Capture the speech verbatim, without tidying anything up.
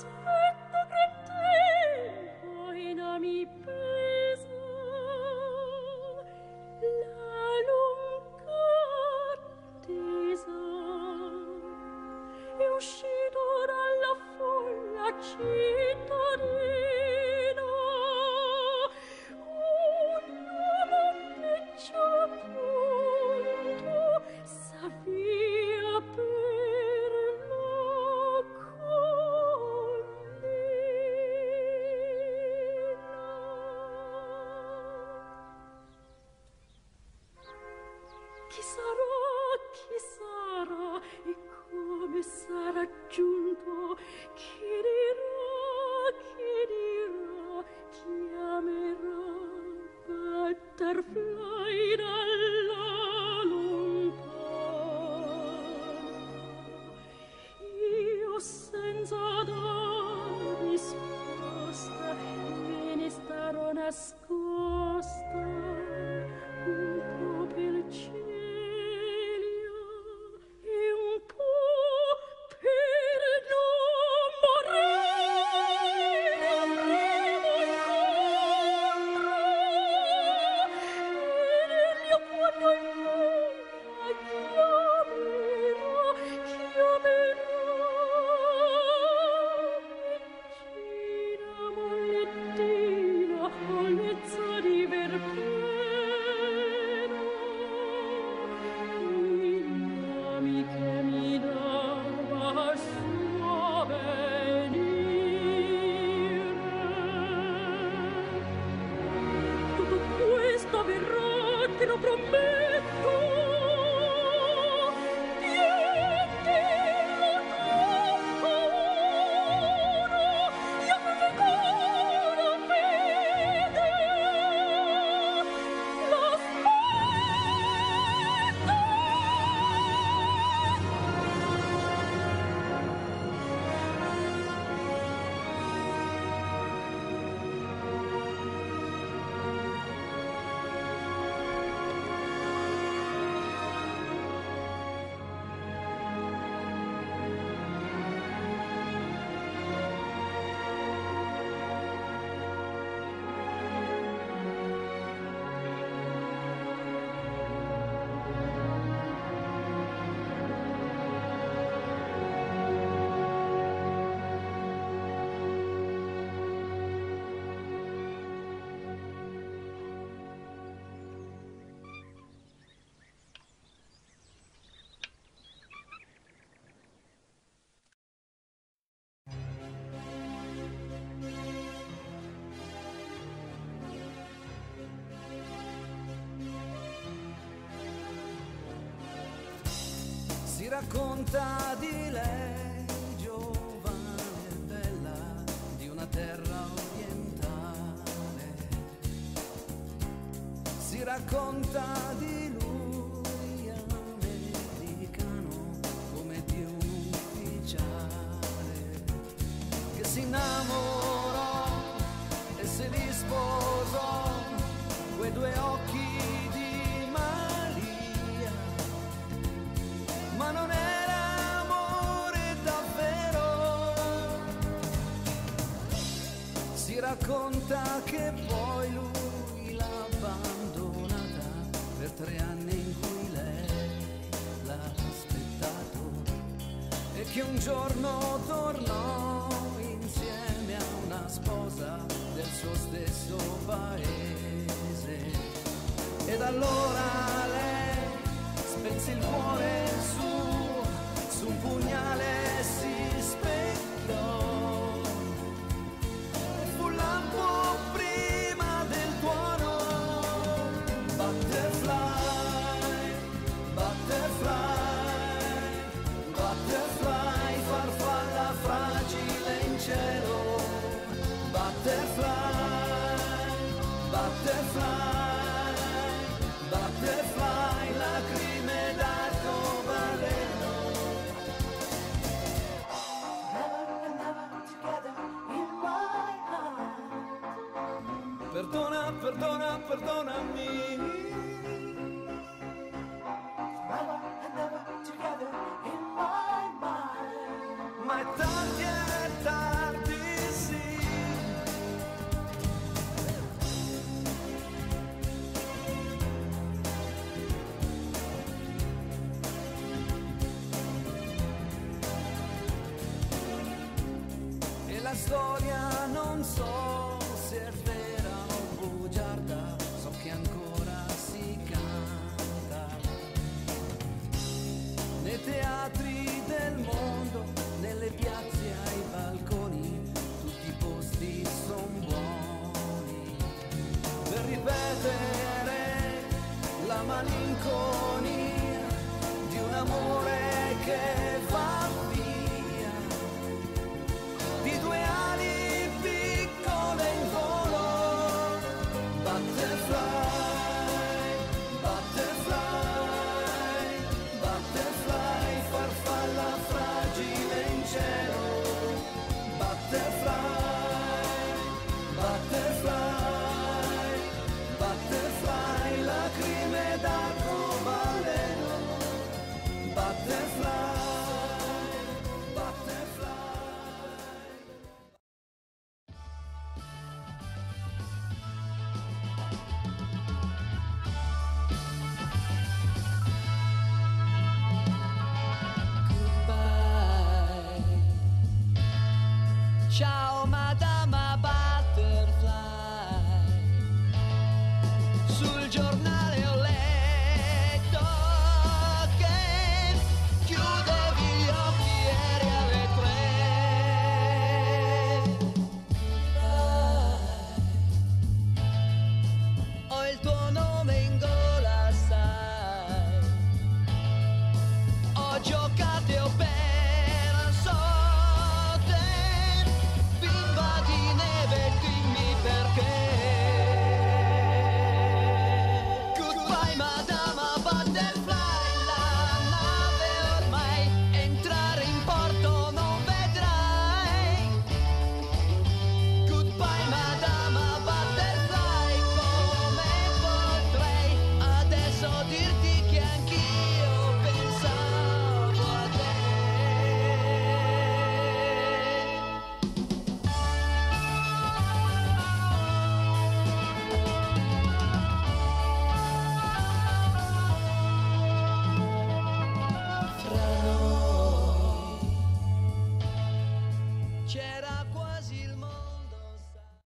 Si racconta di lei, giovane e bella, di una terra orientale. Si racconta di lui, americano, come di un ufficiale, che si innamorò e se li sposò, quei due occhi di Maria, ma non era amore davvero. Si racconta che poi lui l'ha abbandonata per tre anni in cui lei l'ha aspettato, e che un giorno tornò insieme a una sposa del suo stesso paese. Ed allora lei spense il cuore su, su un pugnale si specchiò, e fu lampo prima del tuono. Butterfly, butterfly, butterfly, farfalla fragile in cielo. Butterfly, butterfly, butterfly, lacrime d'arcobaleno. Never and never together in my heart. Perdona, perdona, perdonami. Never and never together in my mind. Ma è tardi, è tardi. la storia non so se è vera o bugiarda, so che ancora si canta nei teatri del mondo, nelle piazze ai balconi, tutti i posti son buoni per ripetere la malinconia di un amore che va via, di due ali piccole in volo, butterfly, butterfly, butterfly, farfalla fragile in cielo, butterfly, butterfly, butterfly, lacrime d'arcobaleno, butterfly, butterfly. Goodbye. Ciao madame.